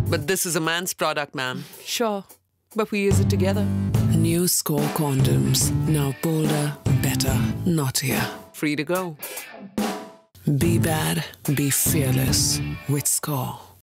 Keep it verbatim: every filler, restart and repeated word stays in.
But this is a man's product, ma'am. Sure, but we use it together. New SKORE condoms. Now bolder, better, naughtier. Free to go. Be bad, be fearless with SKORE.